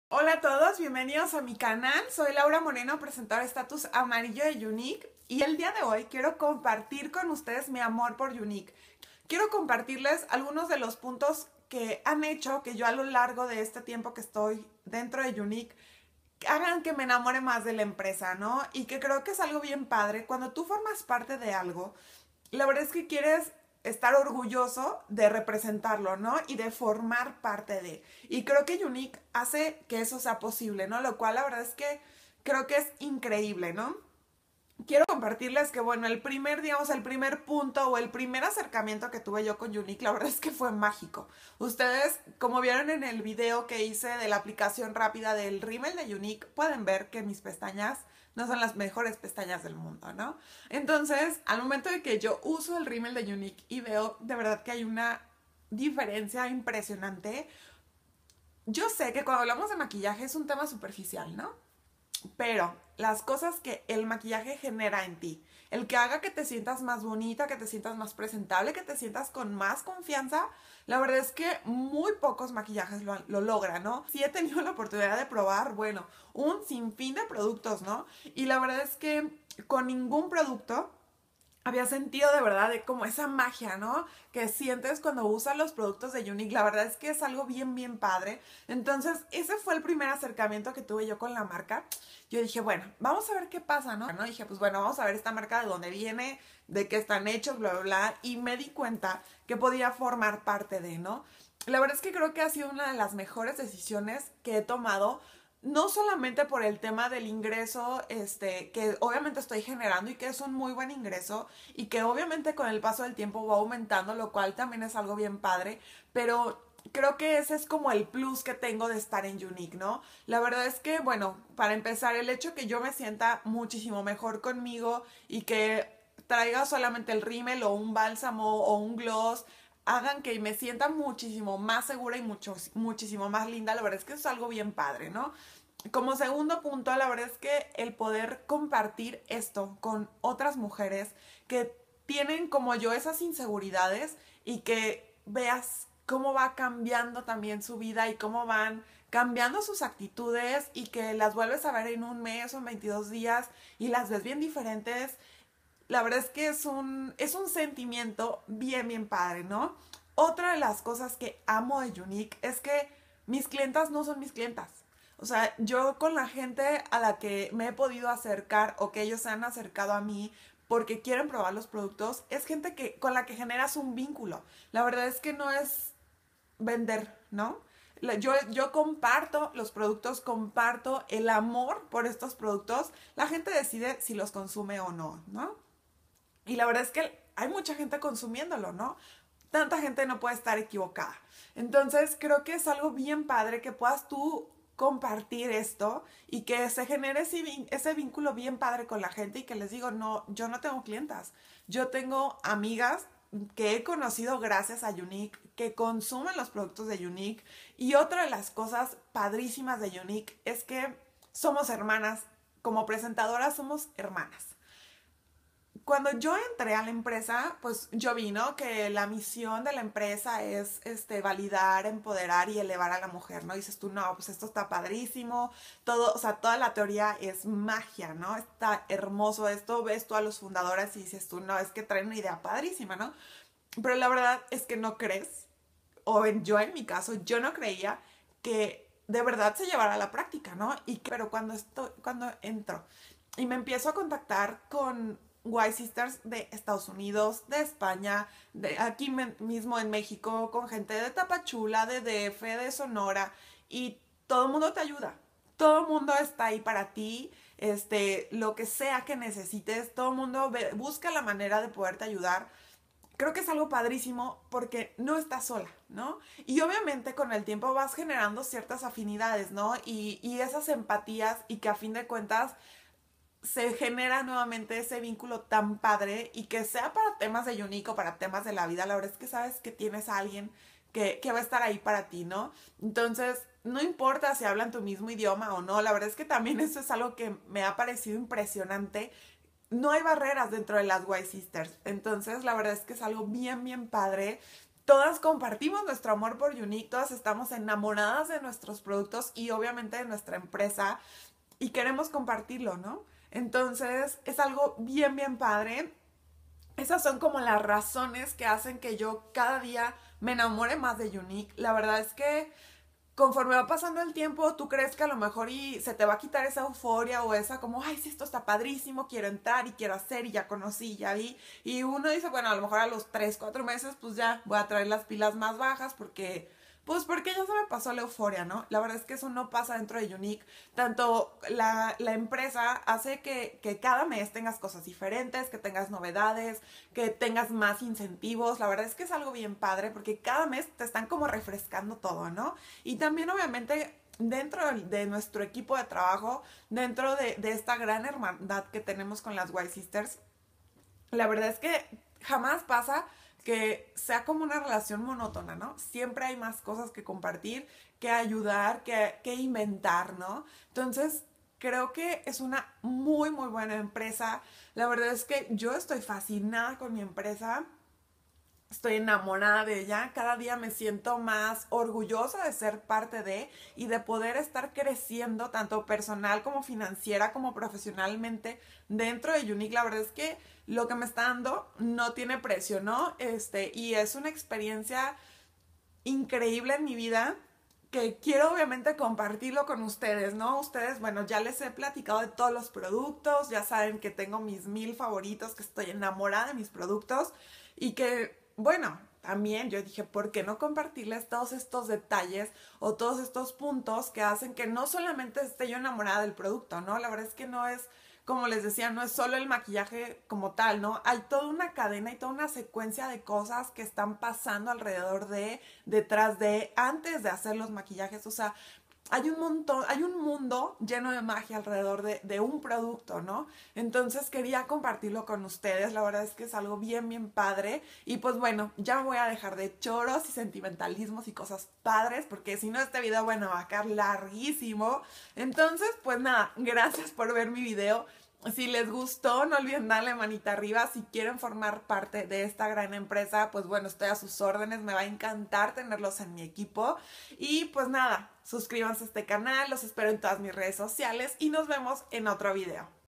Hola a todos, bienvenidos a mi canal. Soy Laura Moreno, presentadora de Estatus Amarillo de Younique. Y el día de hoy quiero compartir con ustedes mi amor por Younique. Quiero compartirles algunos de los puntos que han hecho que yo a lo largo de este tiempo que estoy dentro de Younique hagan que me enamore más de la empresa, ¿no? Y que creo que es algo bien padre. Cuando tú formas parte de algo, la verdad es que quieres estar orgulloso de representarlo, ¿no? Y de formar parte de. Y creo que Younique hace que eso sea posible, ¿no? Lo cual la verdad es que creo que es increíble, ¿no? Quiero compartirles que, bueno, el primer punto o el primer acercamiento que tuve yo con Younique, la verdad es que fue mágico. Ustedes, como vieron en el video que hice de la aplicación rápida del rímel de Younique, pueden ver que mis pestañas no son las mejores pestañas del mundo, ¿no? Entonces, al momento de que yo uso el rímel de Younique y veo de verdad que hay una diferencia impresionante, yo sé que cuando hablamos de maquillaje es un tema superficial, ¿no? Pero las cosas que el maquillaje genera en ti, el que haga que te sientas más bonita, que te sientas más presentable, que te sientas con más confianza, la verdad es que muy pocos maquillajes lo logran, ¿no? Sí he tenido la oportunidad de probar, bueno, un sinfín de productos, ¿no? Y la verdad es que con ningún producto había sentido de verdad de como esa magia, ¿no? Que sientes cuando usas los productos de Younique. La verdad es que es algo bien, bien padre. Entonces, ese fue el primer acercamiento que tuve yo con la marca. Yo dije, bueno, vamos a ver qué pasa, ¿no? Dije, pues bueno, vamos a ver esta marca de dónde viene, de qué están hechos, bla, bla, bla. Y me di cuenta que podía formar parte de, ¿no? La verdad es que creo que ha sido una de las mejores decisiones que he tomado no solamente por el tema del ingreso, que obviamente estoy generando y que es un muy buen ingreso y que obviamente con el paso del tiempo va aumentando, lo cual también es algo bien padre, pero creo que ese es como el plus que tengo de estar en Younique, ¿no? La verdad es que, bueno, para empezar, el hecho que yo me sienta muchísimo mejor conmigo y que traiga solamente el rímel o un bálsamo o un gloss hagan que me sienta muchísimo más segura y muchísimo más linda, la verdad es que es algo bien padre, ¿no? Como segundo punto, la verdad es que el poder compartir esto con otras mujeres que tienen como yo esas inseguridades y que veas cómo va cambiando también su vida y cómo van cambiando sus actitudes y que las vuelves a ver en un mes o en 22 días y las ves bien diferentes. La verdad es que es un sentimiento bien, bien padre, ¿no? Otra de las cosas que amo de Younique es que mis clientas no son mis clientas. O sea, yo con la gente a la que me he podido acercar o que ellos se han acercado a mí porque quieren probar los productos, es gente con la que generas un vínculo. La verdad es que no es vender, ¿no? Yo comparto los productos, comparto el amor por estos productos. La gente decide si los consume o no, ¿no? Y la verdad es que hay mucha gente consumiéndolo, ¿no? Tanta gente no puede estar equivocada. Entonces creo que es algo bien padre que puedas tú compartir esto y que se genere ese vínculo bien padre con la gente y que les digo, no, yo no tengo clientas, yo tengo amigas que he conocido gracias a Younique, que consumen los productos de Younique y otra de las cosas padrísimas de Younique es que somos hermanas, como presentadoras somos hermanas. Cuando yo entré a la empresa, pues yo vi, ¿no? Que la misión de la empresa es validar, empoderar y elevar a la mujer, ¿no? Dices tú, no, pues esto está padrísimo, todo, o sea, toda la teoría es magia, ¿no? Está hermoso esto, ves tú a los fundadores y dices tú, no, es que traen una idea padrísima, ¿no? Pero la verdad es que no crees, yo en mi caso, yo no creía que de verdad se llevara a la práctica, ¿no? Pero cuando entro y me empiezo a contactar con White Sisters de Estados Unidos, de España, de aquí mismo en México, con gente de Tapachula, de DF, de Sonora, y todo el mundo te ayuda. Todo el mundo está ahí para ti, lo que sea que necesites, todo el mundo busca la manera de poderte ayudar. Creo que es algo padrísimo porque no estás sola, ¿no? Y obviamente con el tiempo vas generando ciertas afinidades, ¿no? Y esas empatías y que a fin de cuentas se genera nuevamente ese vínculo tan padre y que sea para temas de Younique o para temas de la vida, la verdad es que sabes que tienes a alguien que va a estar ahí para ti, ¿no? Entonces, no importa si hablan tu mismo idioma o no, la verdad es que también eso es algo que me ha parecido impresionante. No hay barreras dentro de las White Sisters, entonces la verdad es que es algo bien, bien padre. todas compartimos nuestro amor por Younique, todas estamos enamoradas de nuestros productos y obviamente de nuestra empresa y queremos compartirlo, ¿no? Entonces es algo bien, bien padre. Esas son como las razones que hacen que yo cada día me enamore más de Younique. La verdad es que conforme va pasando el tiempo, tú crees que a lo mejor y se te va a quitar esa euforia o esa como, ay, sí, esto está padrísimo, quiero entrar y quiero hacer y ya conocí, ya vi. Y uno dice, bueno, a lo mejor a los 3 4 meses, pues ya voy a traer las pilas más bajas porque ya se me pasó la euforia, ¿no? La verdad es que eso no pasa dentro de Younique. Tanto la empresa hace que cada mes tengas cosas diferentes, que tengas novedades, que tengas más incentivos. La verdad es que es algo bien padre porque cada mes te están como refrescando todo, ¿no? Y también obviamente dentro de nuestro equipo de trabajo, dentro de esta gran hermandad que tenemos con las White Sisters, la verdad es que jamás pasa que sea como una relación monótona, ¿no? Siempre hay más cosas que compartir, que ayudar, que inventar, ¿no? Entonces, creo que es una muy, muy buena empresa. La verdad es que yo estoy fascinada con mi empresa. Estoy enamorada de ella, cada día me siento más orgullosa de ser parte de y de poder estar creciendo tanto personal como financiera como profesionalmente dentro de Younique. La verdad es que lo que me está dando no tiene precio, ¿no? Y es una experiencia increíble en mi vida que quiero obviamente compartirlo con ustedes, ¿no? Ustedes, bueno, ya les he platicado de todos los productos, ya saben que tengo mis 1000 favoritos, que estoy enamorada de mis productos y que, bueno, también yo dije, ¿por qué no compartirles todos estos detalles o todos estos puntos que hacen que no solamente esté yo enamorada del producto, ¿no? La verdad es que no es, como les decía, no es solo el maquillaje como tal, ¿no? Hay toda una cadena y toda una secuencia de cosas que están pasando alrededor de, detrás de, antes de hacer los maquillajes. O sea, hay un montón, hay un mundo lleno de magia alrededor de un producto, ¿no? Entonces quería compartirlo con ustedes. La verdad es que es algo bien, bien padre. Y pues bueno, ya me voy a dejar de choros y sentimentalismos y cosas padres, porque si no este video, bueno, va a quedar larguísimo. Entonces, pues nada, gracias por ver mi video. Si les gustó, no olviden darle manita arriba. Si quieren formar parte de esta gran empresa, pues bueno, estoy a sus órdenes. Me va a encantar tenerlos en mi equipo. Y pues nada, suscríbanse a este canal, los espero en todas mis redes sociales y nos vemos en otro video.